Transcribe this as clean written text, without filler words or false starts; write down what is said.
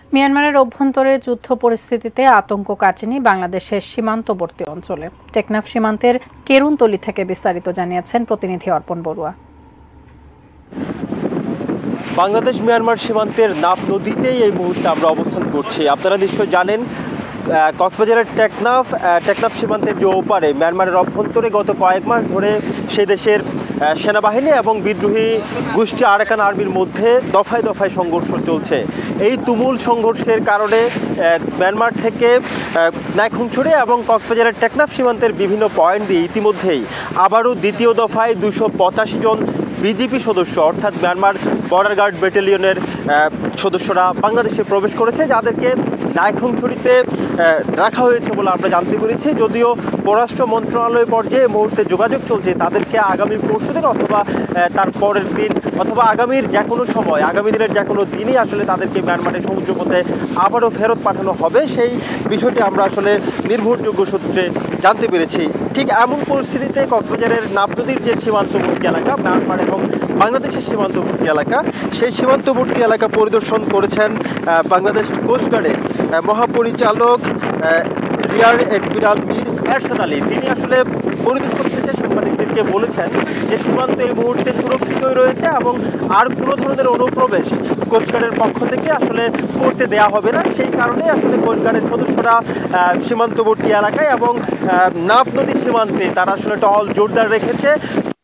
মিয়ানমারের অভ্যন্তরে যুদ্ধ পরিস্থিতিতে আতঙ্ক কাটেনি বাংলাদেশের সীমান্তবর্তী অঞ্চলে। টেকনাফ সীমান্তের কেরুনতলী থেকে বিস্তারিত জানিয়েছেন প্রতিনিধি অর্পণ বড়ুয়া। বাংলাদেশ মিয়ানমার সীমান্তের নাফ নদীতেই এই মুহূর্তে আমরা অবস্থান করছি। আপনারা নিশ্চয়ই জানেন কক্সবাজারের টেকনাফ সীমান্তের যে ওপারে মিয়ানমারের অভ্যন্তরে গত কয়েক মাস ধরে সেই দেশের সেনাবাহিনী এবং বিদ্রোহী গোষ্ঠী আরাকান আর্মির মধ্যে দফায় দফায় সংঘর্ষ চলছে। এই তুমুল সংঘর্ষের কারণে মিয়ানমার থেকে নাইখংছড়ি এবং কক্সবাজারের টেকনাফ সীমান্তের বিভিন্ন পয়েন্ট দিয়ে ইতিমধ্যেই আবারও দ্বিতীয় দফায় 285 জন বিজিপি সদস্য অর্থাৎ মিয়ানমার বর্ডার গার্ড ব্যাটালিয়নের সদস্যরা বাংলাদেশে প্রবেশ করেছে, যাদেরকে নাইখংছড়িতে রাখা হয়েছে বলে আমরা জানতে পেরেছি। যদিও পররাষ্ট্র মন্ত্রণালয় পর্যায়ে মুহূর্তে যোগাযোগ চলছে, তাদেরকে আগামী পরশুদিন অথবা তার পরের দিন অথবা আগামীর যে কোনো সময়, আগামী দিনের যে কোনো দিনই আসলে তাদেরকে মিয়ানমারের সমুদ্রপথে আবারও ফেরত পাঠানো হবে, সেই বিষয়টি আমরা আসলে নির্ভরযোগ্য সূত্রে জানতে পেরেছি। ঠিক এমন পরিস্থিতিতে কক্সবাজারের নাফ নদীর যে সীমান্তবর্তী এলাকা, মিয়ানমার এবং বাংলাদেশের সীমান্তবর্তী এলাকা, সেই সীমান্তবর্তী এলাকা পরিদর্শন করেছেন বাংলাদেশ কোস্টগার্ডের মহাপরিচালক রিয়ার অ্যাডমিরাল মীর এরশাদ আলী। তিনি আসলে পরিদর্শন শেষে সাংবাদিকদেরকে বলেছেন যে সীমান্ত এই মুহূর্তে সুরক্ষিতই রয়েছে এবং আর কোনো ধরনের অনুপ্রবেশ কোস্টগার্ডের পক্ষ থেকে আসলে করতে দেওয়া হবে না। সেই কারণে আসলে কোস্টগার্ডের সদস্যরা সীমান্তবর্তী এলাকায় এবং নাফ নদীর সীমান্তে তারা আসলে টহল জোরদার রেখেছে।